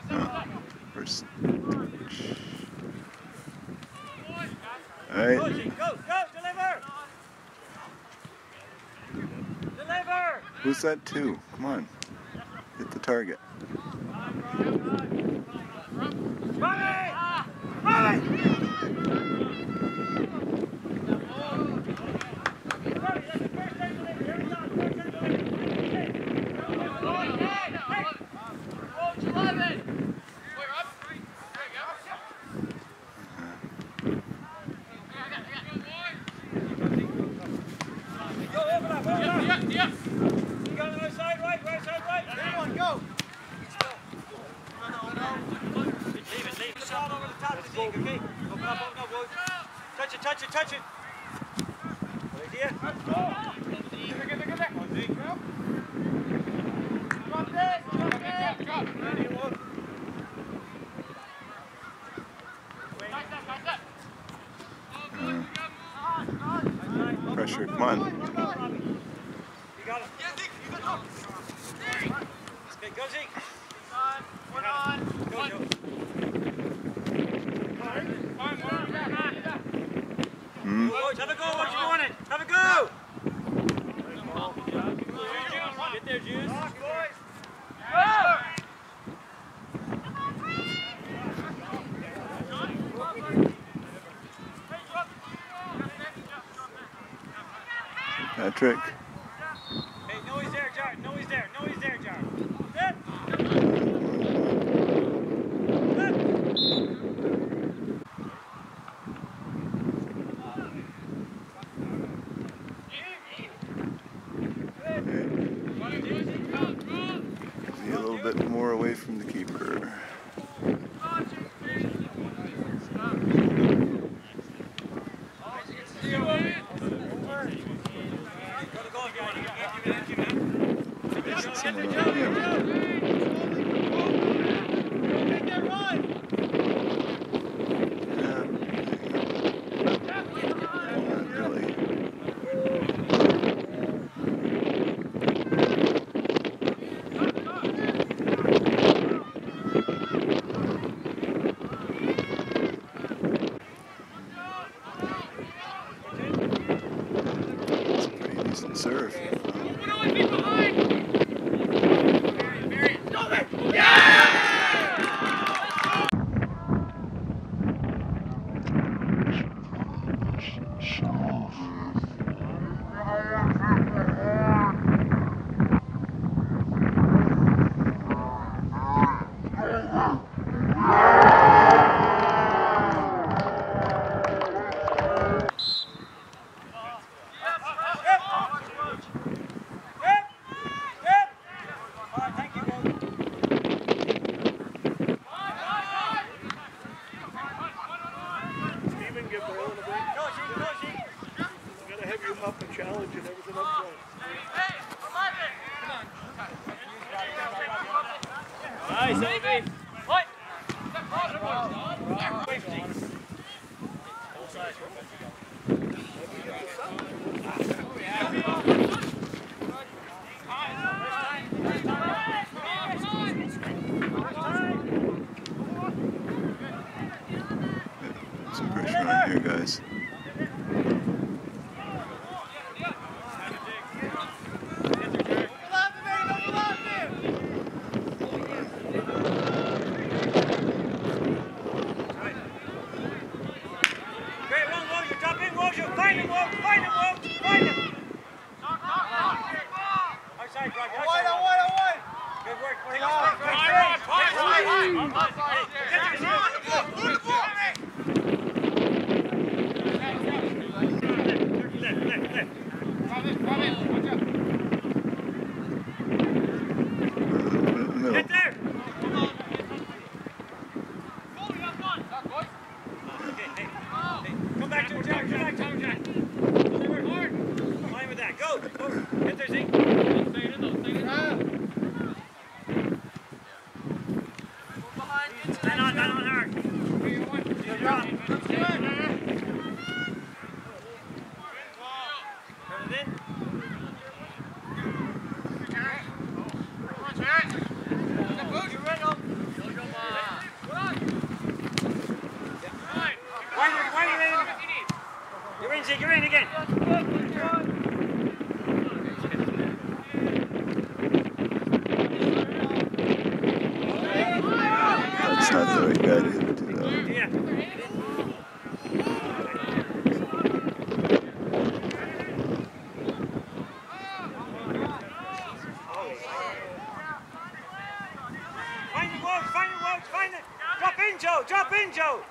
First. All right. Go, deliver! Deliver! Who's that two? Come on. Hit the target. Touch it! Good idea. Let's go! Pressure, come on. You got it. Okay, go Zeke. One on. Go, Joe. Have a go, what you want it? Have a go! Get there, Juice. Patrick. Hey, no he's there, Jar. No he's there, Jar. Be a little bit more away from the keeper. Someone on him. Serve. Up and challenge and everything up front. Nice, Davey. What? Some pressure on here, guys. Get there! Come back to it, Jack. Come back to it, Jack. Fine with that. Go. Get there, Zeke. Stand on her. Good drop. Turn it in. That's not the right guy to hit it to, though. Yeah. Find the Woj, find the Woj, find it. Drop in, Joe, drop in, Joe.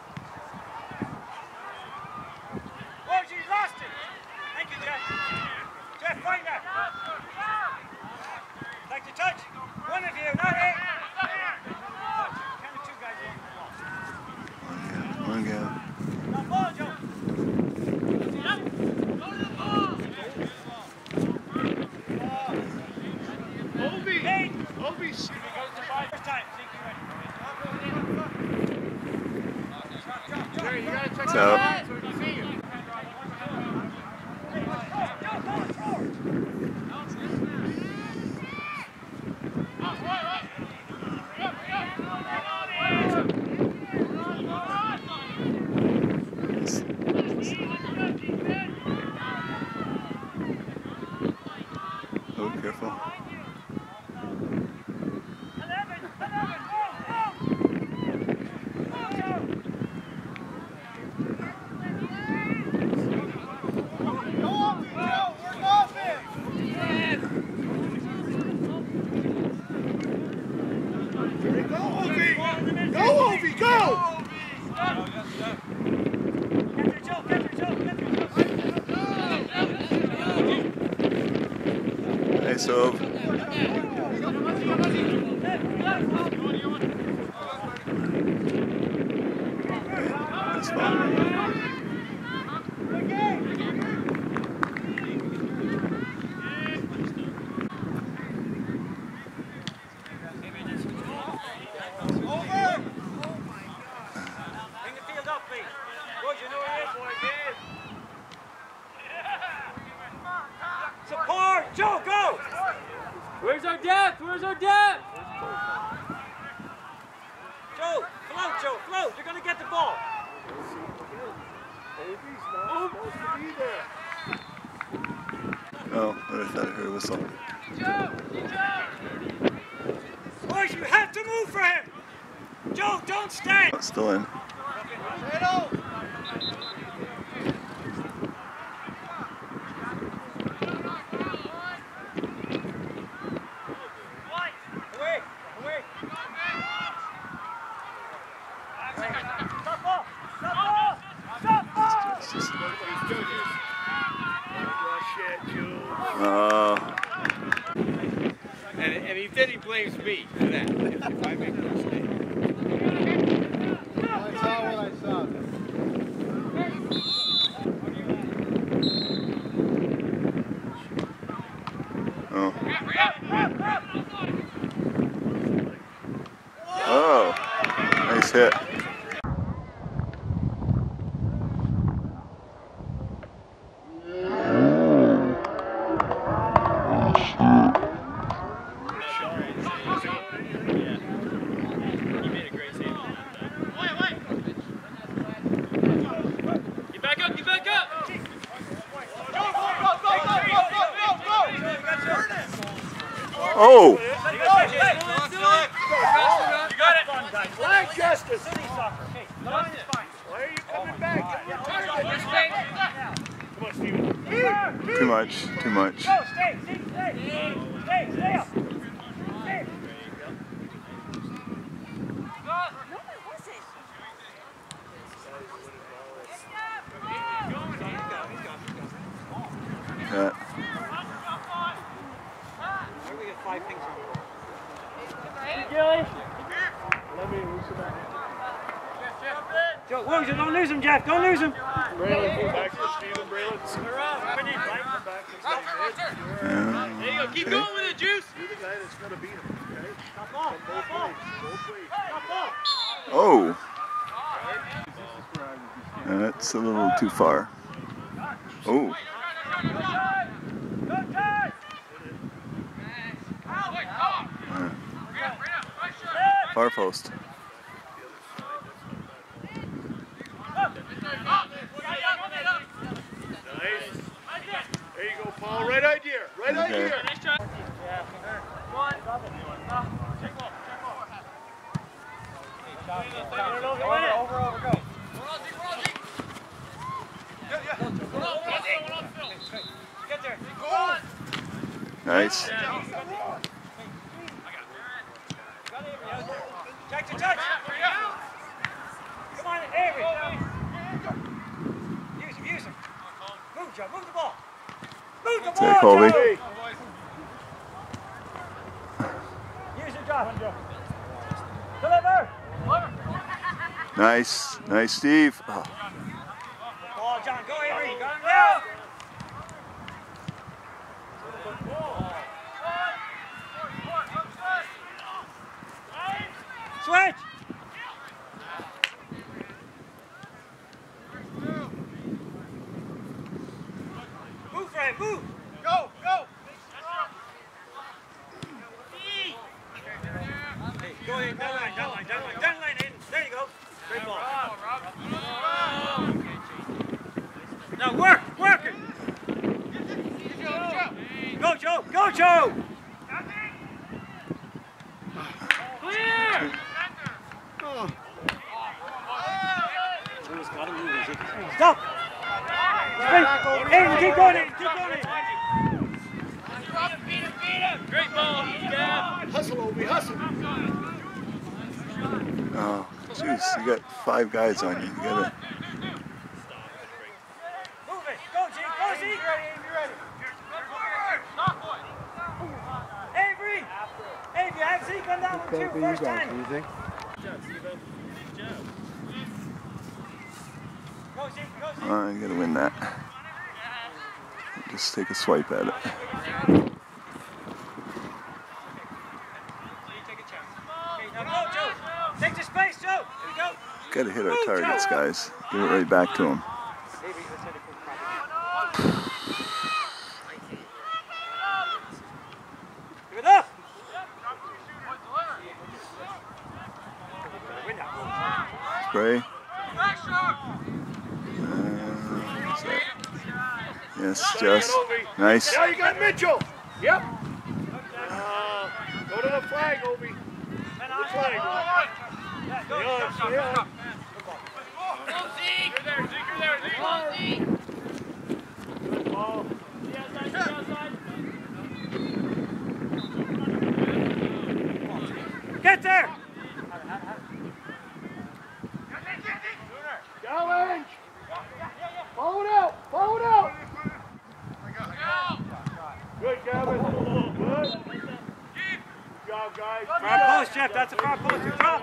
Woj, you lost it. Thank you, Jeff. Jeff, find that. Like to touch. One of you, not eight. Kind of two guys in. One guy. Now ball, Joe. Obi! Eight. Obi! First time. Jerry, you gotta check What's that up? out so we can see you. Oh, careful. Go, Obi! Go, Obi! Go! Nice Ove. That's fine. Bring the field up, please. Good, you know where it is. Support! Joe, go! Where's our depth? Where's our depth? Joe, float, Joe, float. You're going to get the ball. Obi's not supposed to be there. Oh, I thought I heard a whistle. Boys, you have to move for him. Joe, don't stand. Oh, still in. Away, away. Stop ball, stop ball, stop ball. It's just, Rush it, Jules. oh, And he blames me for that, if I make a mistake. I saw what I saw. oh. Oh, nice hit. Oh! You got it. Flag justice! City soccer. Okay, the line is fine. Why are you coming back? Come on, Steven. Too much, too much. Go, stay, stay up. Stay. Yeah. We got 5 things on Let me loosen that. Joe, Woj, don't lose him, Jeff. Don't lose him. Braylon, go back to Steven. Braylon. Yeah. There you go, keep going with it, Juice! You're the guy that's going to beat him, okay? Stop ball, stop ball. Both ways. Stop ball. Oh! That's a little too far. Oh! Good time. Far post. Nice. There you go, Paul. Right idea. Right Okay. idea. Get there. Nice. Check to touch. Come on, Avery. Use him, use him. Move, Joe, move the ball. Move the Take ball, Colby. Joe. Use it, Joe. Deliver. Nice. Nice, Steve. Oh. Ball, John. Go, Avery. Got him now. Switch. Move, Fred, move. Go, go. Hey, go in, down line, down line, down line, down line in. There you go. Great ball. Now work, work it. Go, Joe, go, Joe. Clear. Stop. Hey, keep going in, keep going in. Great ball, Gav. Hustle, Obi, hustle. Oh, jeez. You got 5 guys on you. You gotta. Move it. Go, G. Go, G. Avery. Avery, have Zeke on that one too. First time. Go, Zeke. Go, Zeke. I gotta win that. Just take a swipe at it. Take a chance. Okay, now go, Joe. Take the space, Joe. Here we go. Gotta hit our targets, guys. Give it right back to them. Give it up. Spray. Yes, just nice. Now you got Mitchell. Yep. Go to the flag, Obi. The flag. Stay on, stay on. Good ball. Get there. Challenge. Follow it out. Follow it out. Good, Gavin. Good. Good job, guys. Far post, Jeff. That's a far post. You dropped.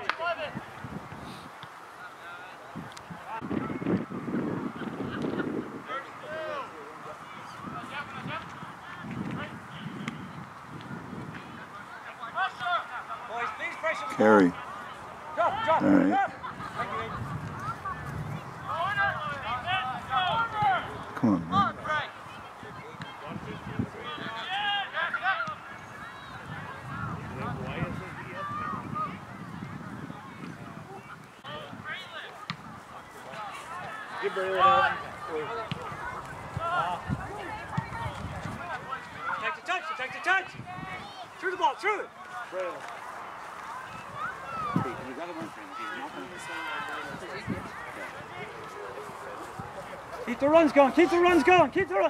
Boys, please pressure the ball. Carry. Drop, drop, All right. drop. Come on, man. Give Braylon that. Take the touch, take the touch. Through the ball, through it. Braylon. Keep the runs going, keep the runs going, keep the runs.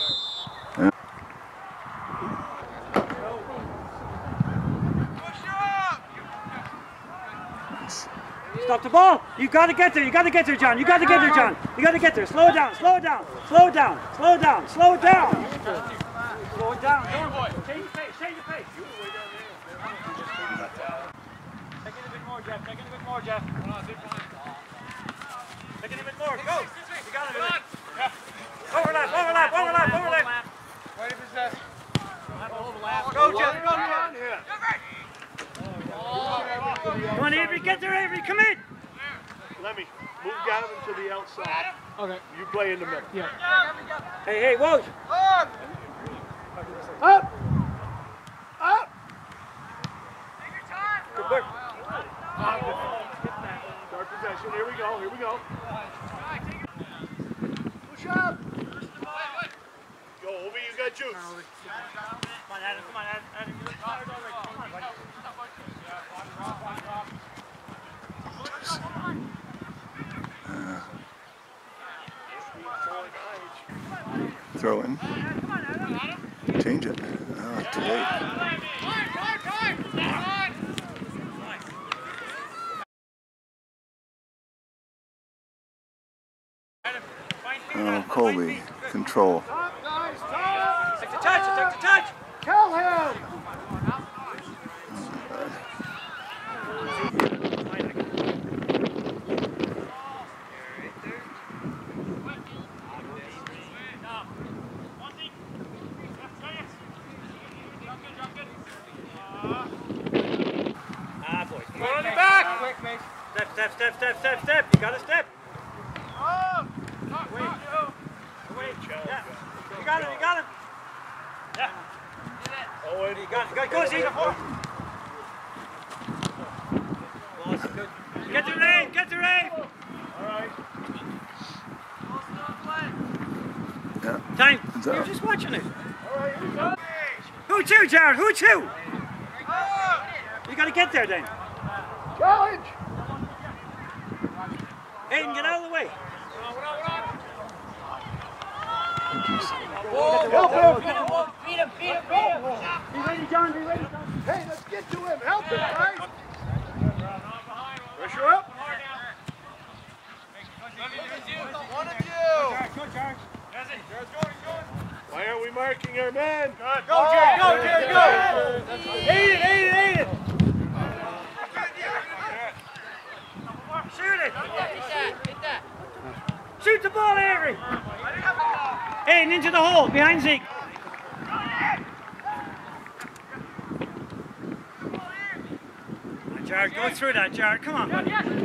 Stop the ball. You got to get there. You got to get there, John. You got to get there, John. You got to get there. Slow it down. Slow it down. Slow it down. Slow it down. Slow it down. Slow it down. Change the pace. Change the pace. Take it a bit more, Jeff. Take it a bit more, Jeff. Take it a bit more. Go. You got it. Overlap. Overlap. Overlap. Overlap. Wait a minute. Go, Jeff. Go, Jeff. Come on, Avery. Get there, Avery. Come in. Let me move Gavin to the outside. Okay. You play in the middle. Yeah. Hey, hey, Woj. Up! Up! Good work. Start possession. Here we go. Here we go. Push up. Go, Obi. You got juice. Come on, Adam. Come on, Adam. You look tired already. Come on, buddy. Throw in. Change it. Too late. Oh, Colby. Control. Take the touch, take the touch! Kill him! Ah, boy. Go on the back! Step, step, step, step, step, step. You gotta step. Wait. Wait. Yeah. You got him, you got him. Yeah. Owen. You got it. Go, Zeke. Get the rain, get the rain. All right. Yeah. Time. It's You're out. just watching it. All right, here we go. Who to, Jared? Who to? You gotta get there then. Challenge! Aiden, get out of the way. Help him! Beat him, beat him, beat him! Be ready, John, be ready. Hey, let's get to him. Help him, guys! Pressure up. One of you! Go, Jared. Why aren't we marking our man? Go, Jared, go, Jared, go! Aiden, Aiden, Aiden. Shoot it. Hit that! Shoot the ball, Avery. Aiden, into the hole, behind Zeke. Jared, go through that, Jared. Come on, buddy.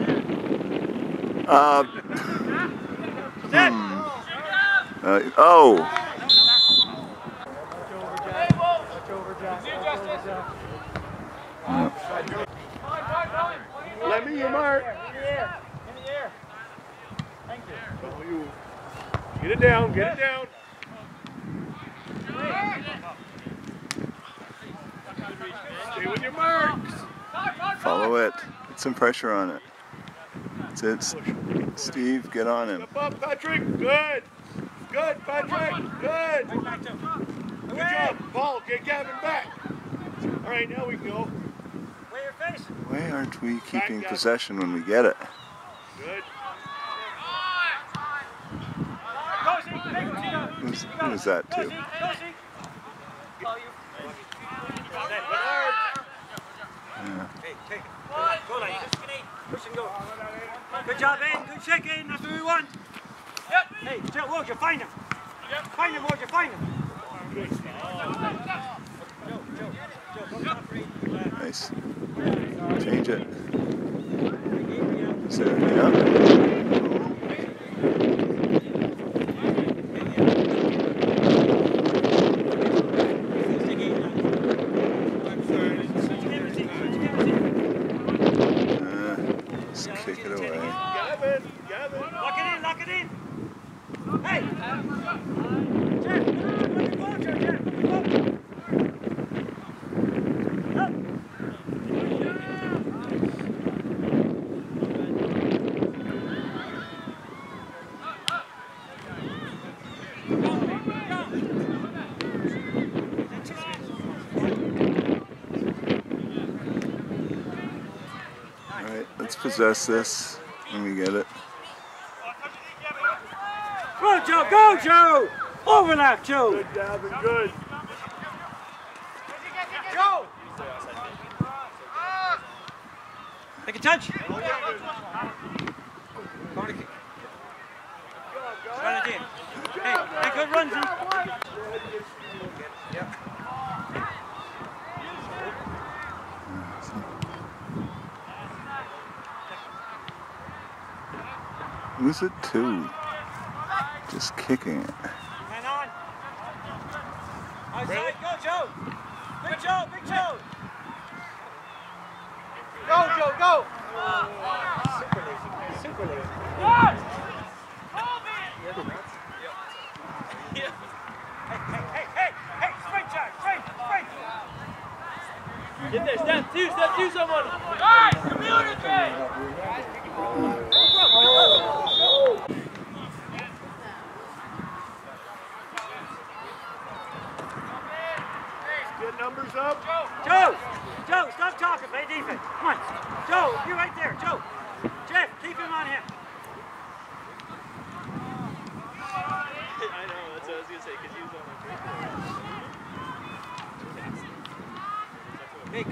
Step. Oh. Let me your mark. In the air. Thank you. Oh, you. Get it down, get it down. Stay with your marks. Follow it. Put some pressure on it. That's it. Steve, get on him. Up, up, Patrick. Good. Good, Patrick. Good. Good job. Paul, get Gavin back. All right, now we can go. Where your face? Why aren't we keeping possession when we get it? Good. Go, Zeke. Take it. Who was that Go, to? Zeke. Go, Zeke. Oh, you. Yeah. Hey, take it. Go, like push and go. Good job, Aiden. Good check, Aiden. That's what we want. Yep. Hey, Joe, Wojciech, find him. Find him, Wojciech, find him. Nice. Change it. Is there, yeah. Just kick it away. Gavin, Gavin. Lock it in, lock it in. Hey! Jeff, let me go, Jeff. Go. Up. Alright, let's possess this when we get it. Go, Joe, go, Joe! Overlap, Joe! Good, Gavin, good. Go! Take a touch. Run it in. Hey, good runs in. Who's it to? Just kicking it. Man on. Outside, go, Joe! Big Joe, Big Joe! Go, Joe, go! Super lazy. Hey, sprint, Jack, sprint! Get there, step two, someone! Guys, communicate!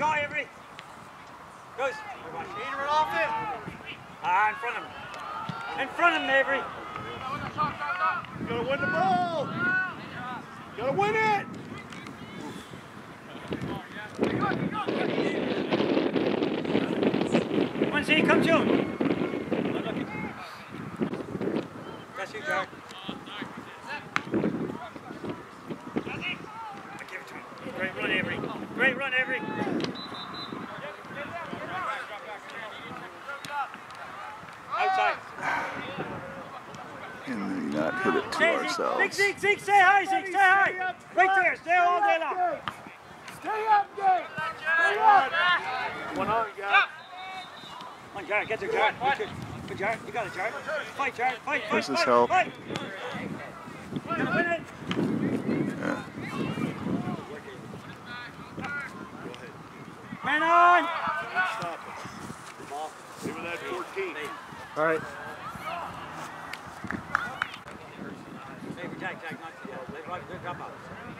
Go, Avery. Goes. Run off it. In front of him. In front of him, Avery. You gotta win the ball. You gotta win it. Come on, Z, come to him. That's you, Jack. Give it to him. Great run, Avery. Great run, Avery. Outside. Can we not hit it to ourselves? Zeke, stay high, Zeke, stay high. Right there, stay all day long. Stay up, Dave. Stay up. One on, guys. Come on, Jared, get there, Jared. Good, Jared. You got it, Jared. Fight, Jared. Fight. Where's his help? Fight. Gonna win it. Yeah. Man on. Stop it. Give me that 14. All right. Maybe Jack, not good drop out.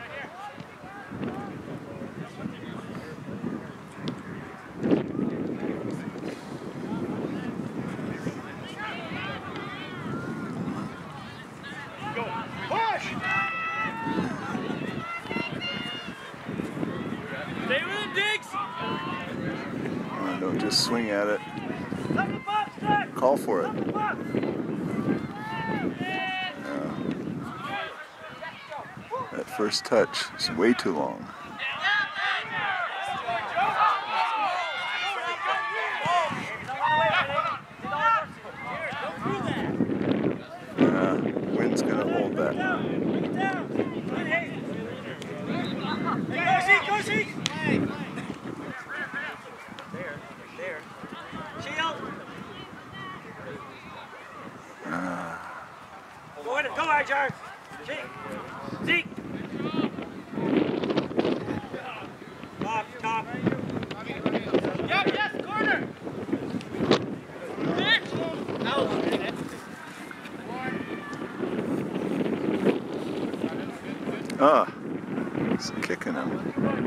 Go. Push. Stay with him, Diggs. Don't just swing at it. Call for it. That first touch is way too long. Wind's gonna hold that. Go, Zeke! There. Shield! Go with it, go, Ajar! Zeke! Top. Yes, corner. It's kicking him.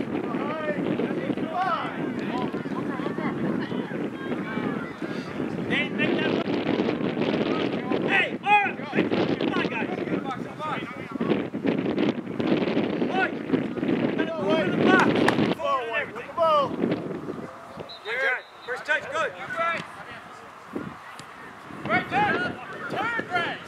Hey, all right! Come on, guys! Boy! Move in the box! Forward and everything. Ball. First touch, good. Right turn, Brad.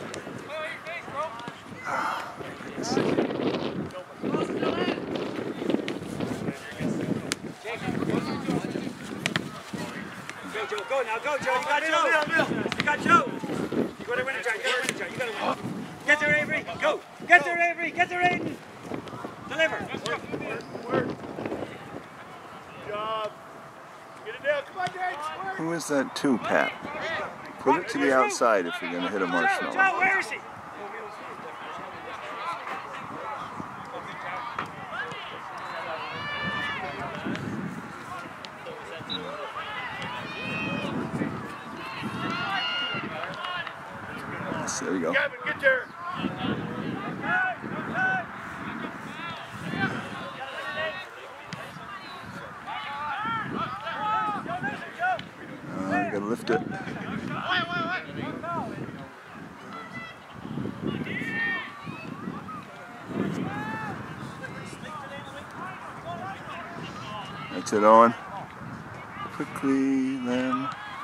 Go, Joe, go now, go, Joe. You got Joe. You got Joe. You gotta win it, Joe. You gotta win it, Joe. You gotta win it. Get there, Avery. Go. Get there, Avery. Get there, Aiden. Deliver. Work. Job. Get it down. Come on, Dave. Who is that too, Pat? Put it to the outside if you're going to hit a Joe, marshmallow. where is he? Yes, there you go. Gavin, get there. You got to lift it. That's it, Owen. Quickly, then.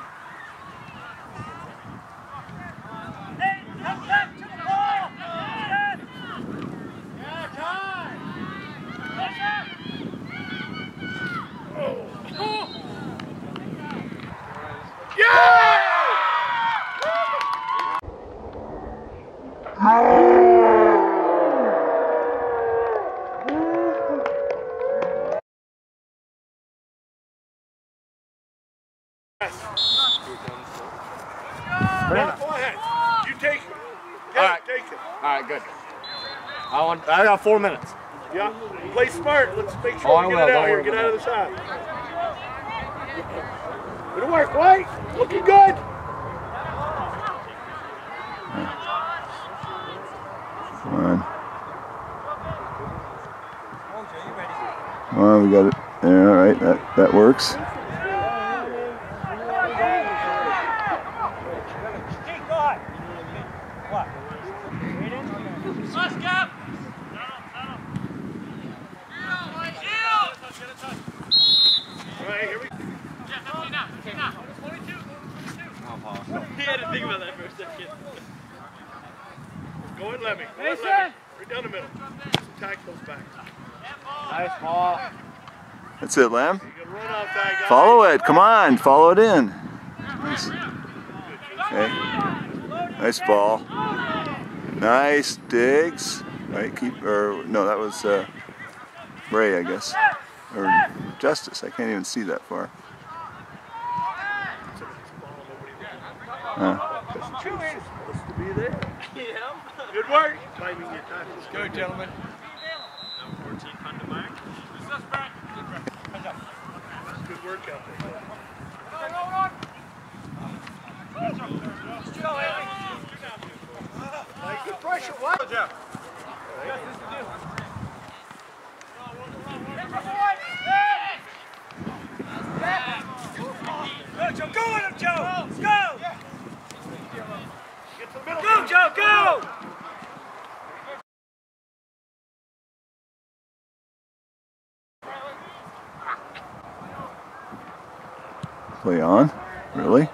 Hey, come back to the ball. Brad, go ahead. You take it. All right. Take it. All right, good. I got 4 minutes. Yeah. Play smart. Let's make Oh, sure I we will. get it Don't out here. worry Get about out of the side. Good work, White. Looking good. Come on. Come on, we got it. There, all right. That That works. Keith, go ahead. What? Let's go! All right, here we go. Yeah, 15 now. 22. He had to think about that for a second. Go ahead, Lemmy. Go ahead, Mason! Lemmy. Right down the middle. Just attack those backs. Nice ball. That's it, Lamb. You can run off that guy. Follow it. Come on. Follow it in. Nice. Okay. Nice ball. Nice digs. Right. Keep. Or no, that was Ray, I guess. Or Justice. I can't even see that far. Good work. Timing your tackles. Go, gentlemen. Good work out there. Nice. Good pressure. What? Go, Joe. Go with him, Joe. Go. Get to the middle. Go, Joe. Go. Play on. Really?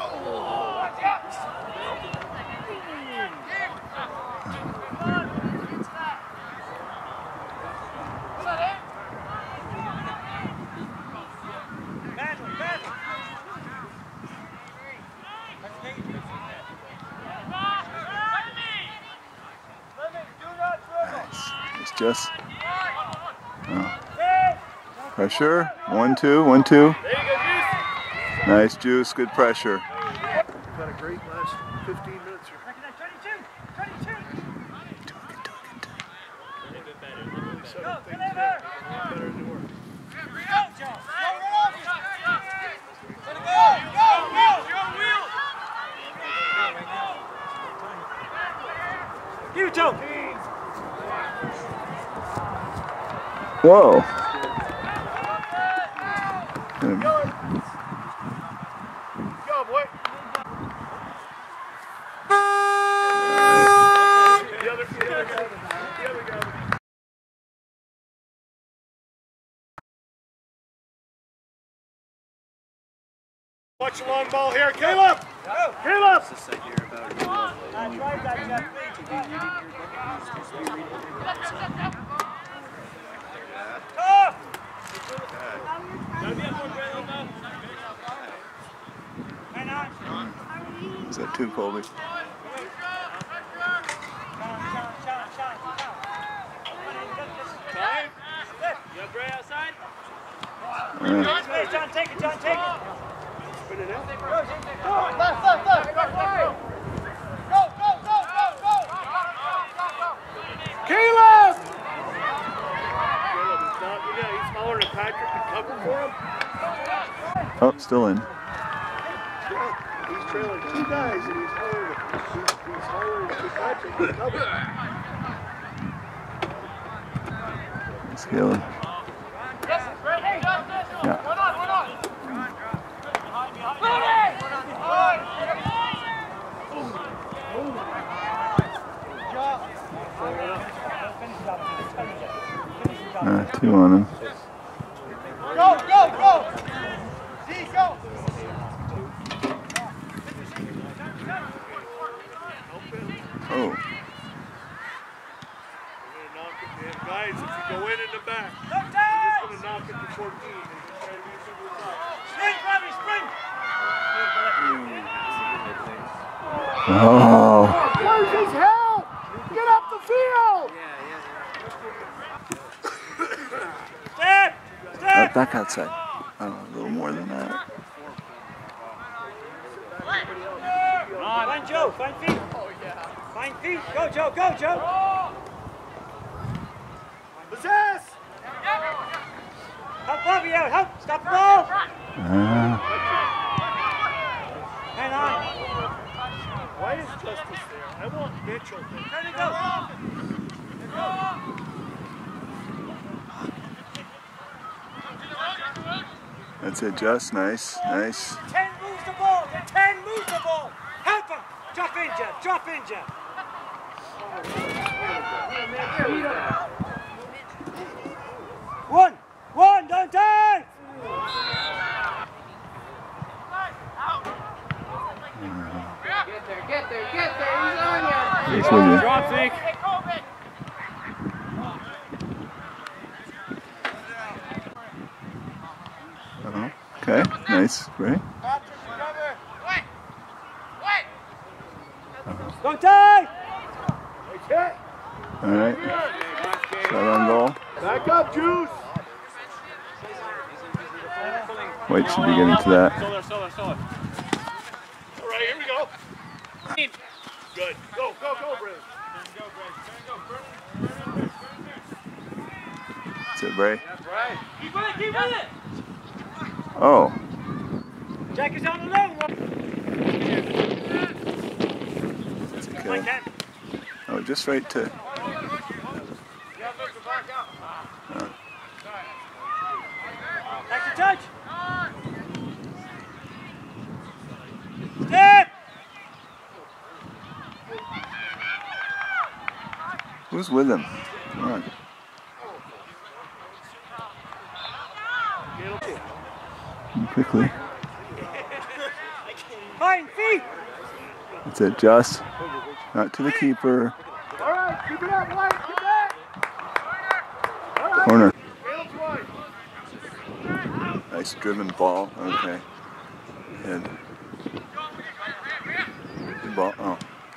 It's just pressure. 1-2, 1-2. There you go, Juice. Nice Juice. Good pressure. We've had a great last 15 minutes here. 22. Really set up things there. Better than they were. You, Joe. Whoa. Go, boy. The other guy. Watch the long ball here. Caleb! Caleb! Is that too, Colby? You have Gray outside? John, take it, John, take it. Spin it in. Caleb! Caleb is not, he's smaller than Patrick to cover for him. Oh, still in. He's trailing 2 guys and he's higher than Patrick to cover. It's Caleb. Yeah. Two on him. Go! Z, go! Oh. We're gonna knock it, man. Guys, if you go in the back, we're just gonna knock it to 14 and just try to be super top. Sprint, Robbie, sprint! Oh. Where's his help? Get up the field! Step! Back outside. Oh, a little more than that. Find Joe, find feet. Find feet. Go, Joe, go, Joe. Possess! Help Bobby out, help. Stop the ball. Hang on. Why is Justice there? I want Mitchell there. Turn it go. That's it, just nice, nice. 10 moves the ball. 10 moves the ball. Help him. Drop in, Jeff. Drop in, Jeff. One, don't die. Get there. He's on you. He's with you. Drop, Zeke. Okay, nice, right? Don't die. All right. Shot on goal. Back up, Juice. White should be getting to that. Solar. All right, here we go. Good. Go, Brandon. That's it, Bray. Keep with it. Oh, Jack is on the low. that's a kill. Oh, just right to. Next to touch. Step. Who's with him? Come on. Quickly. Fine feet. That's it, just. Not to the keeper. All right, keep it up, White. Keep that. All right. Corner. Caleb's wide. Nice driven ball. Okay. Head. Good ball. Oh.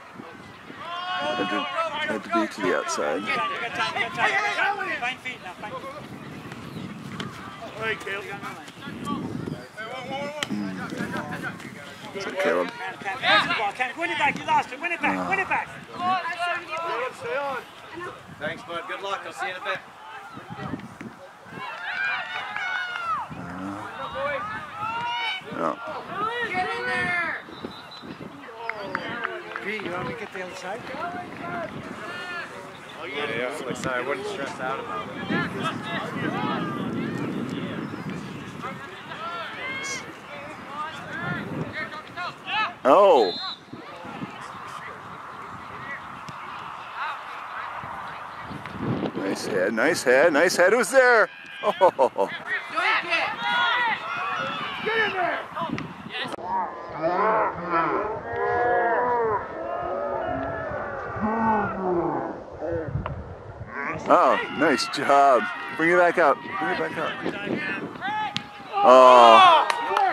Had to be to the outside. You got time. Fine feet now. Fine feet. All right, Caleb. That's it, Caleb. Ken, win it back. You lost it. Win it back. Win it back. Caleb, stay on. Thanks, bud. Good luck. I'll see you in a bit. No. Get in there. Pete, you want me to get the other side? Yeah, like sorry, I wouldn't stress out about it. Oh. Nice head, nice head, nice head. Who's there? Oh. Get in there. Oh, nice job. Bring it back out. Bring it back out. Oh.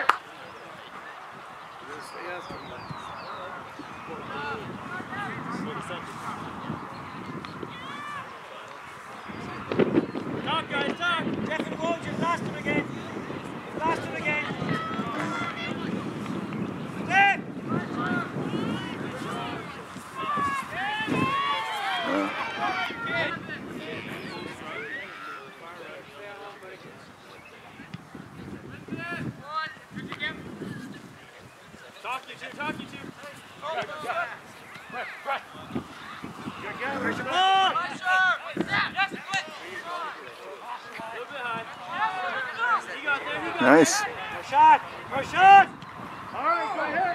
Talk, guys, talk. Jeff and Woj, you've lost him again. You've lost him again. Step. Talk you two. Where's the ball? Nice. More shot. More shot. All right, go ahead.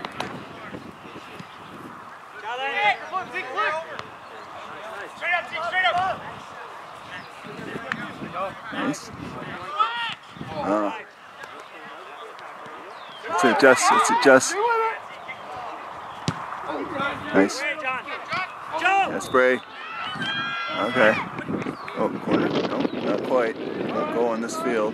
Challenge. Straight up. Nice. It's it, just. It's it, just. Nice. Hey, John. Joe. Yeah, spray. Okay. Oh, corner. No, not quite. Won't go on this field.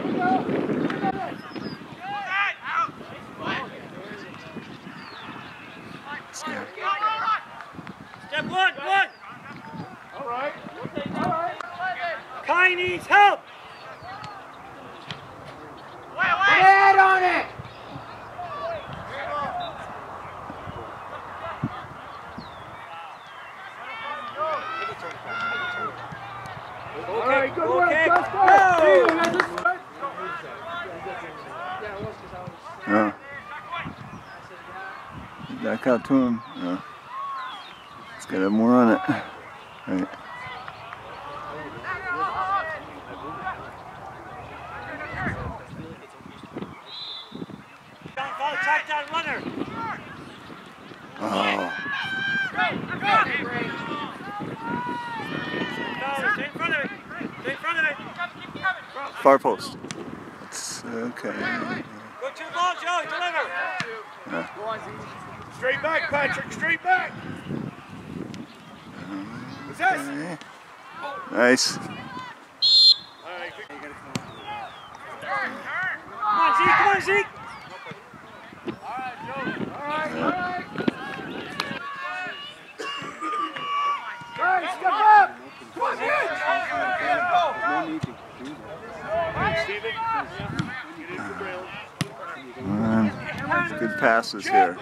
Yeah. Step one. All right. Kai needs help. Head on it. All right, good work, Okay. Justin. Go. No. Back out to him. No. It's got to have more on it. Right. far post. It's okay. Go to the ball, Joe. Deliver. Yeah. Straight back, Patrick. Straight back. What's that? Okay. Nice. All right. Come on, Zeke. Come on, Zeke. All right. Guys, step up. Come on, Stephen. Get in for Brown. Good passes here.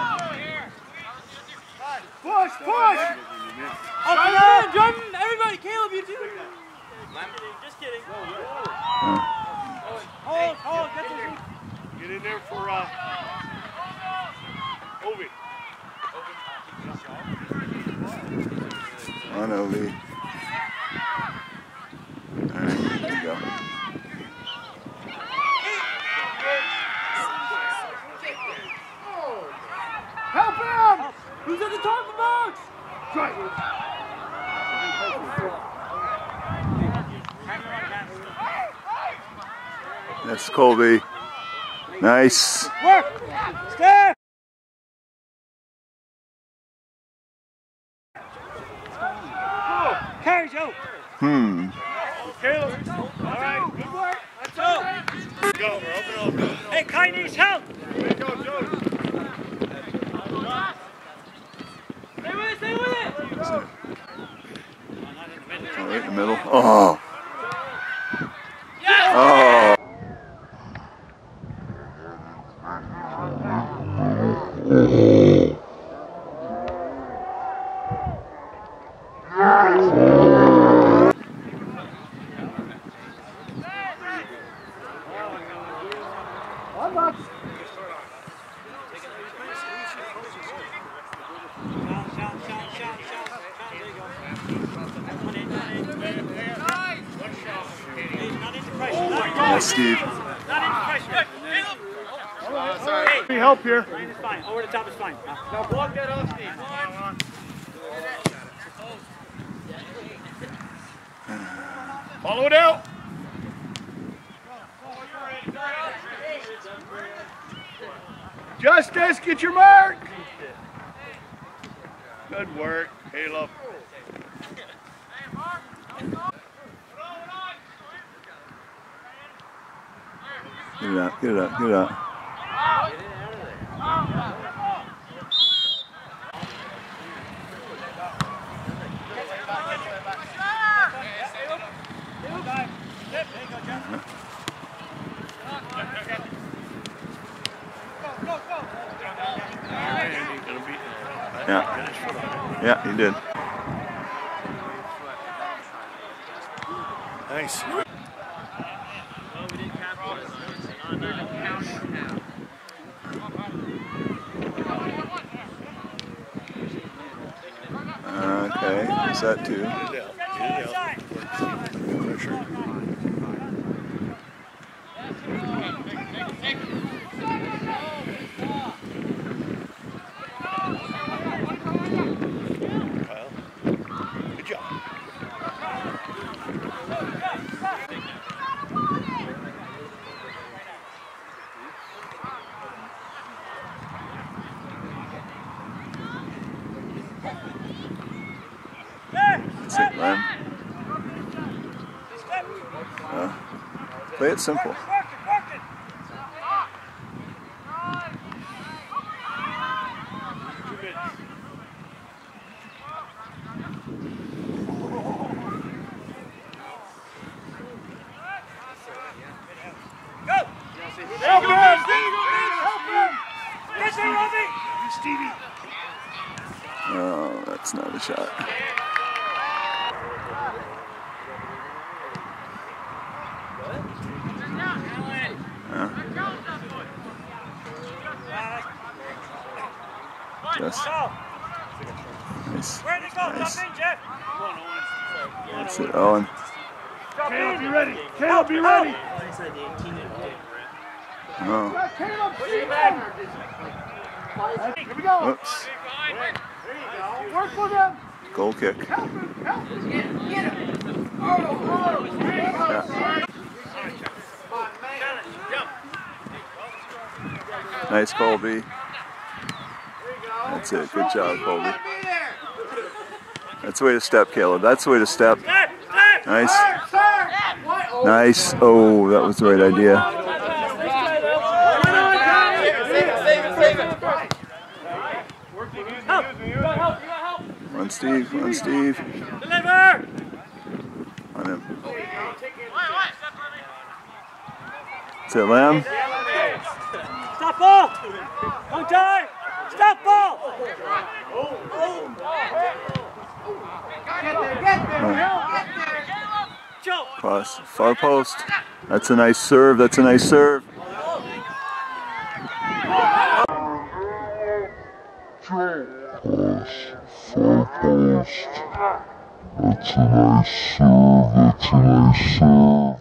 Push, push. Up and down, Jordan. Everybody, Caleb, you too. Just kidding. Hold, get the Zeke. Get in there for Ovi. On Ovi. Alright, there you go. Help him! Who's at the top of the box? Right. That's Colby. Nice. Work. Step. Carry, Joe. Caleb. All right. Good work. Let's go. Go. We're open up. Hey, Kai needs help. Here we go, Joe. Stay with it. Oh, right in the middle. Oh. Oh. Yes, Steve. Any help here? It's fine. Over the top is fine. Now block that off, Steve. Follow it out. Justice, get your mark. Good work, Caleb. Get it out, get it out, get it out. Yeah. Yeah, he did. Nice. Okay, is that two? Pressure. Kyle, good job. That's it, Len. Play it simple. Help him! Help him! Yes, sir, Robbie. Stevie. Oh, that's not a shot. Just nice. Where'd it go? Nice. Jump in, Jeff. That's it, Owen. Caleb, be ready. Caleb, be ready. Oh, Caleb, here we go. whoops. Work for them. Goal kick. Help him. Help him. Get him. Get him. Oh, Yeah. Nice, Colby. That's it. Good job, Colby. That's the way to step, Caleb. That's the way to step. Nice. Nice. Oh, that was the right idea. Run, Steve. Run, Steve. Deliver! On him. That's it, Lamb. Stop ball! Don't die! Stop ball! Cross. Far post. That's a nice serve. That's a nice serve. That's a nice serve, that's a nice serve.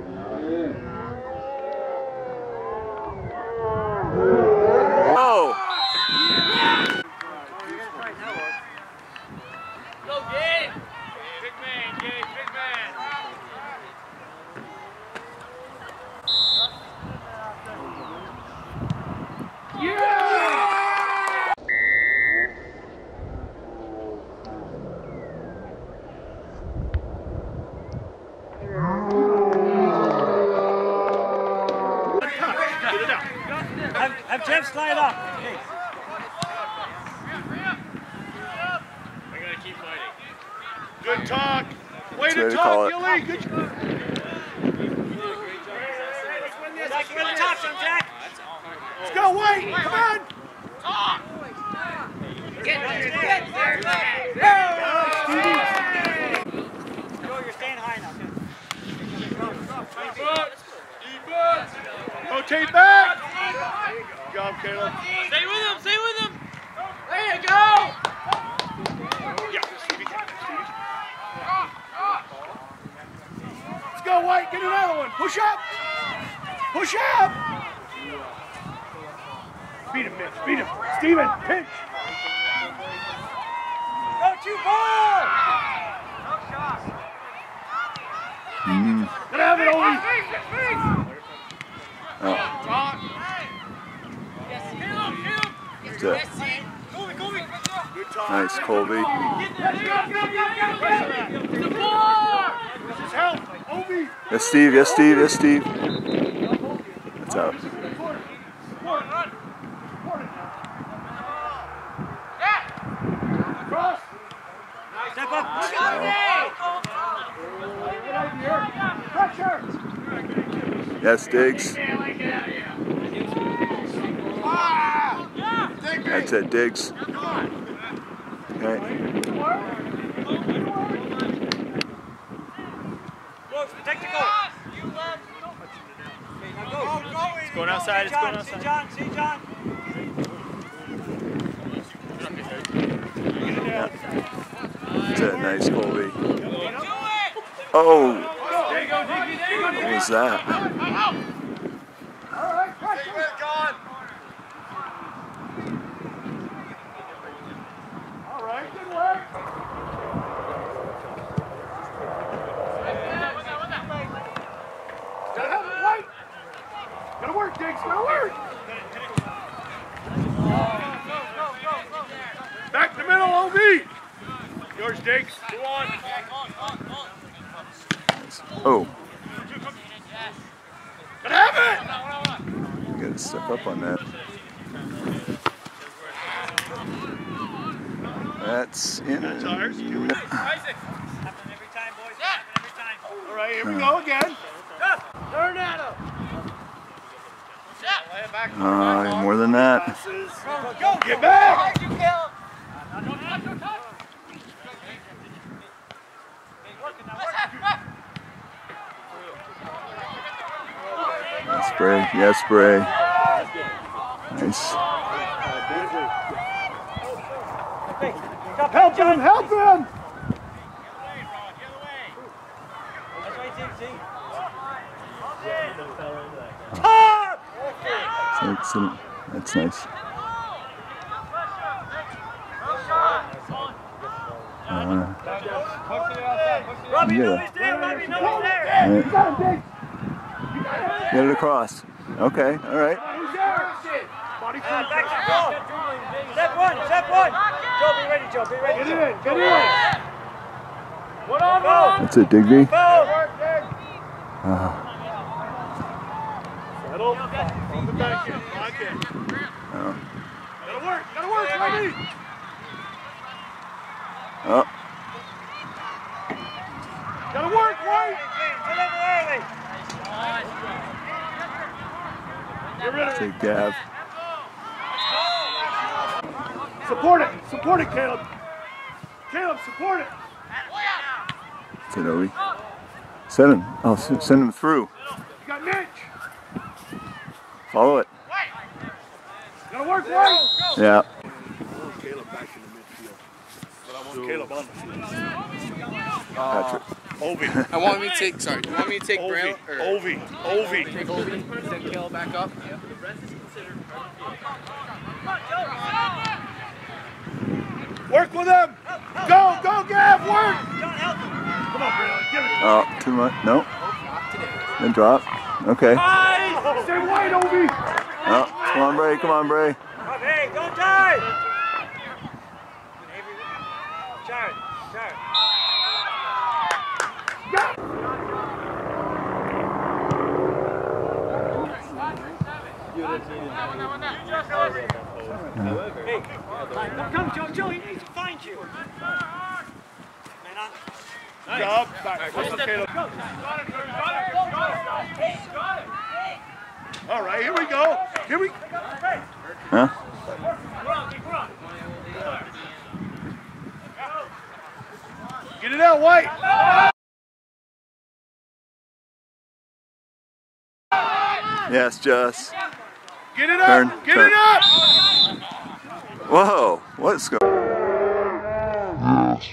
Oh! Go, Gabe! Big man, Gabe, big man. Have Jeff slide up. I gotta keep fighting. Good talk. Way That's the way to to call talk, it. Gilly. Good job. Jack, you gotta top some, Jack. Let's go, White. Come on. Joe, you're staying high now. Rotate back. Good job, Caleb. Stay with him, stay with him! There you go! Yeah, Stevie. Let's go, White. Get another one. Push up. Push up. Beat him, Mitch. Beat him. Steven, pinch. Don't you ball! Get out of it, Owie. Oh. That's it. Good talk. Nice, Colby. This is help. Owie. Yes, Steve. Yes, Steve. Yes, Steve. That's out. Cross. Step up. Pressure. Yes, Diggs. That's it, Diggs. Okay. Protect the goal. It's going outside, it's going See outside. John, see John. That's it. Nice, Colby. Oh! What was that? All right, pressure. All right, good work. Gotta have it, White. Gotta work, Diggs. Gotta work. Back to middle, OB. Yours, Diggs. Go on. Oh, Gotta have it. you gotta step up on that. That's in. Tires. Happening every time, boys. Happening every time. All right, here we go again. Turn at him! More than that. Go, get back. Spray. Yes, spray. Nice. Help him, help him. That's right, see. Excellent. That's nice. Robbie, Yeah. nobody's there. Robbie, nobody's there. Right. Got him, Diggs. Get it across. Okay, all right. Who's there? Body front. Back to the ball. Step one, step one. Joe, be ready, Joe, be ready. Get in, get in. One on, one. That's it, Digby. Go. Settle. On the back end. Back end. Gotta work, ready. Oh, Gotta work, White. Deliver early. Get rid of it. take Gav. Support it, Caleb. Caleb, support it. That's it, Obi. Send him. Oh, send him through. You got Mitch. Follow it. Gotta work, White. Yeah. Caleb back in the midfield. But I want Caleb on the field. Patrick. Ovi. I want me to take, sorry, you want me to take Braille? Or Ovi. take Ovi, send Caleb back up? Yeah. Work with him. Go, Gav, work. Come on, Braylon, give it. Oh, too much. No. Then drop. Okay. Stay wide, Ovi. Oh, come on, Bray. Come on, Bray. Hey, don't die. Jared. Hey, come, Joe, he needs to find you. Man on. Job. Back. Caleb. All right, here we go. Huh? Get it out, White. Yes, Just. Get it up. Turn, Get turn. it up. Whoa. What's going on? Yes,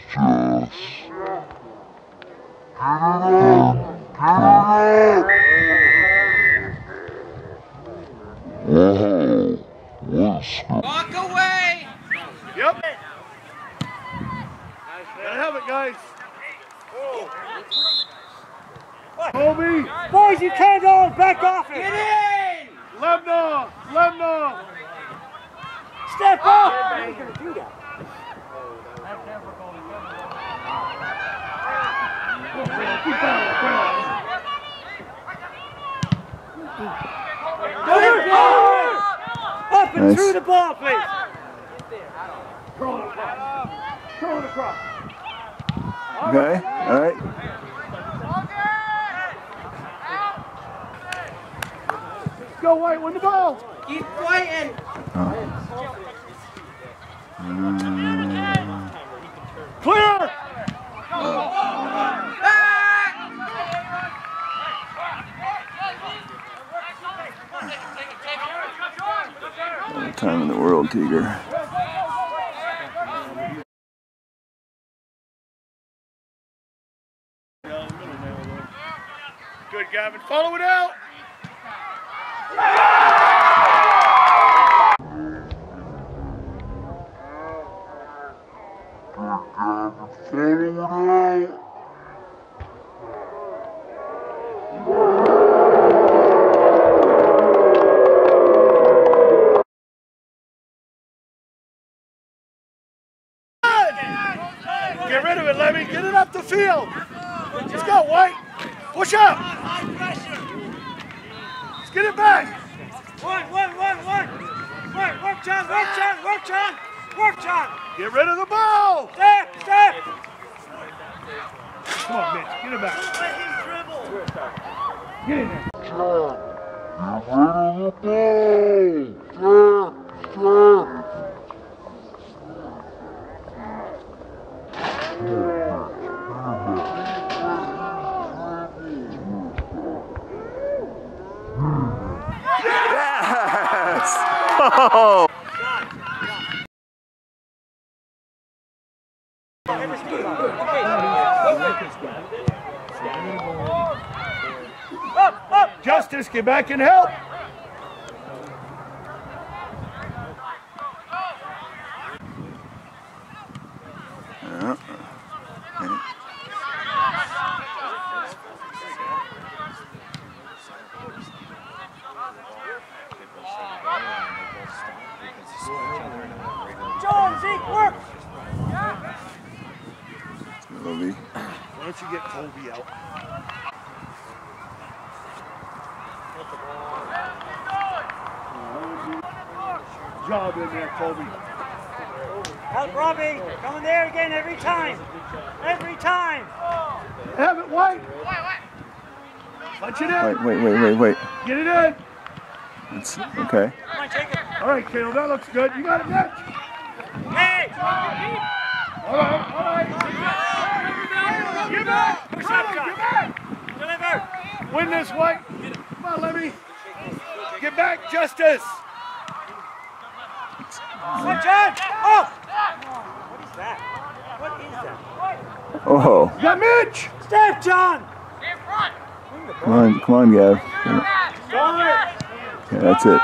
Whoa. What's Walk away! Yep. Gotta have it, guys. Kobe. Boys, you can't all back off it. Get in! Lemna. Step up. How are you going to do that? Up and Nice. through the ball, please. Throw it across. Okay. All right. Go, White, win the ball. Keep fighting! Clear. All the time in the world, Tiger. Good, Gavin. Follow it out. Get rid of it, Levy. Get it up the field. Let's go, White. Push up. Let's get it back. One. Work, John. Get rid of the ball. Step. Come on, Mitch. Get it back. Let him dribble. Get in there. Yes! Oh! Up. Justice, get back and help. Zeke, work! Colby. Why don't you get Colby out? Job in there, Colby. Help Robbie! Coming there again every time! Every time! Have it, White. Punch it in. Wait. Get it in. It's okay. Come on, Jacob! All right, Caleb, that looks good. You got it, Mitch. Hey! All right. Get back. Push Come up, on, John. get back. Deliver! Win this, White. Come on, Levy. Get back, Justice. Come on, John! Oh! What is that? What is that? Oh, You got Mitch. Step, John! come on, Gav. Forward! Yeah, that's it.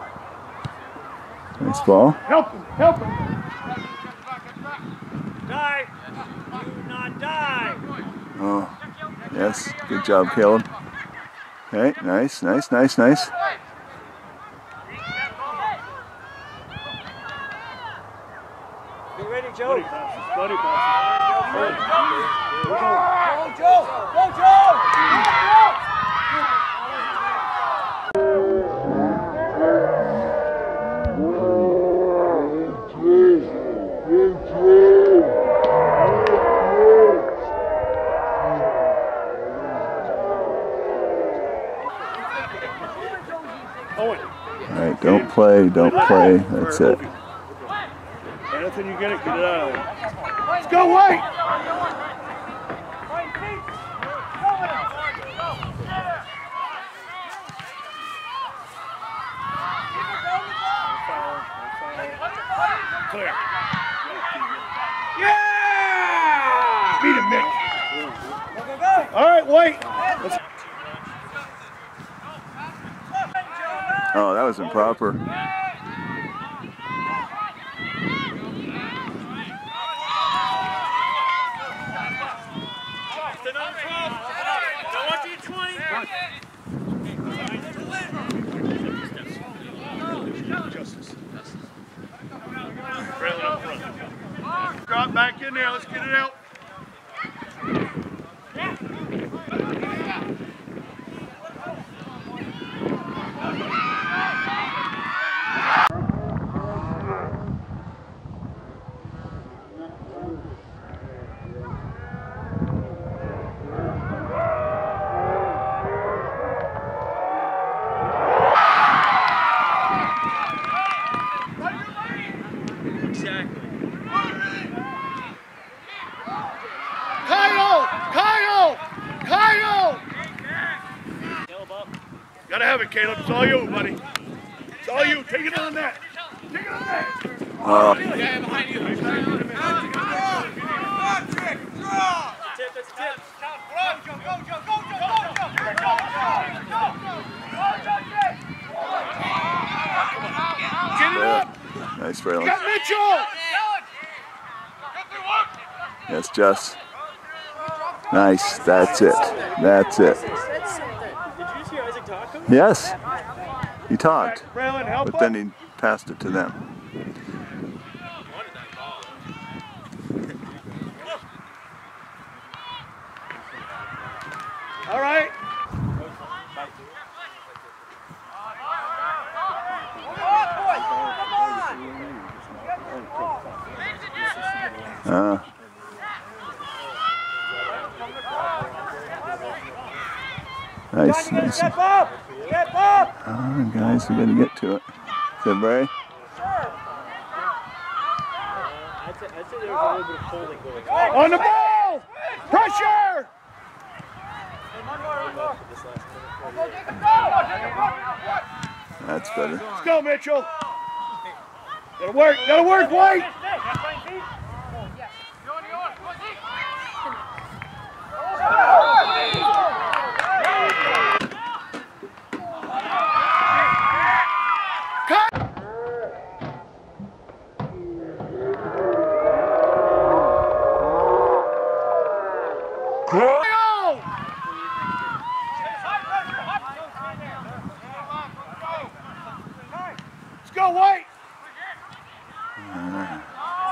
Nice ball. Help him. Dive! Do not dive! Oh, yes. Good job, Caleb. Okay, nice. Be ready, Joe. Buddy, Go, Joe! Go, Joe! Owen. All right, don't play. That's it. Anything you get it out of there. Let's go, White. Clear. Yeah! Beat him, Mitch. Go! All right, White. Oh, that was improper. Justice. Drop back in there. Let's get it out. Gotta have it, Caleb. It's all you, buddy. It's all you. Take it on that. Take it on that. Yeah, behind you. Tip, that's a tip. Get it up. Nice, You Braylon. got Mitchell. Yes, Jess. Nice. That's it. Did you hear Isaac talk? Yes. He talked, Braylon, help but then he passed it to them. All right. Nice. Step up! Step up! Come on, guys, we gotta get to it. Is that Bray? I'd say there was a little bit of holding going on. On the ball. Pressure. That's better. Let's go, Mitchell. Gotta work, White. Let's go, White.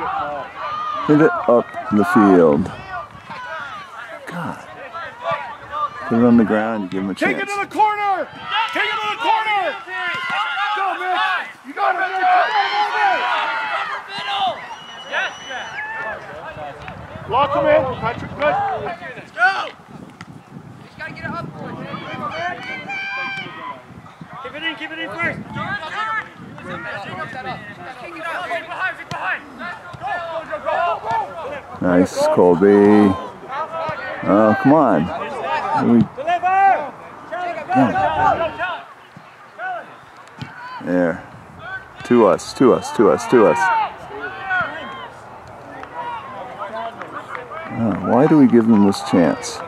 Hit it up the field. God. Put it on the ground, you give him a Take chance. it to the corner! Take it to the corner! Go, Mitch! You got it, Mitch! Lock him in. Patrick, good. Let's go! Just gotta get it up, boys. Keep it in first. Nice, Colby. Oh, come on. There. To us. Oh, why do we give them this chance?